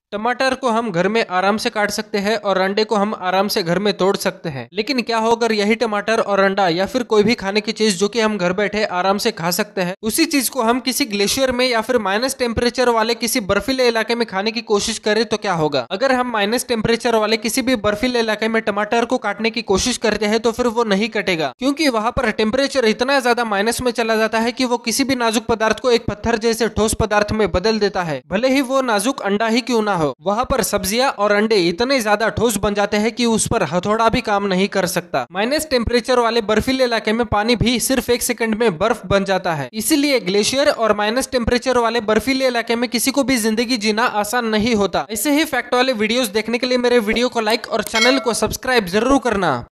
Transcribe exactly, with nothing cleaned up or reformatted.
टमाटर को हम घर में आराम से काट सकते हैं और अंडे को हम आराम से घर में तोड़ सकते हैं, लेकिन क्या हो अगर यही टमाटर और अंडा या फिर कोई भी खाने की चीज जो कि हम घर बैठे आराम से खा सकते हैं, उसी चीज को हम किसी ग्लेशियर में या फिर माइनस टेम्परेचर वाले किसी बर्फीले इलाके में खाने की कोशिश करें तो क्या होगा। अगर हम माइनस टेम्परेचर वाले किसी भी बर्फीले इलाके में टमाटर को काटने की कोशिश करते हैं तो फिर वो नहीं कटेगा, क्योंकि वहां पर टेम्परेचर इतना ज्यादा माइनस में चला जाता है कि वो किसी भी नाजुक पदार्थ को एक पत्थर जैसे ठोस पदार्थ में बदल देता है, भले ही वो नाजुक अंडा ही क्यों ना हो। वहां पर सब्जियां और अंडे इतने ज्यादा ठोस बन जाते हैं कि उस पर हथौड़ा भी काम नहीं कर सकता। माइनस टेम्परेचर वाले बर्फीले इलाके में पानी भी सिर्फ एक सेकंड में बर्फ बन जाता है। इसीलिए ग्लेशियर और माइनस टेम्परेचर वाले बर्फीले इलाके में किसी को भी जिंदगी जीना आसान नहीं होता। ऐसे ही फैक्ट वाले वीडियोस देखने के लिए मेरे वीडियो को लाइक और चैनल को सब्सक्राइब जरूर करना।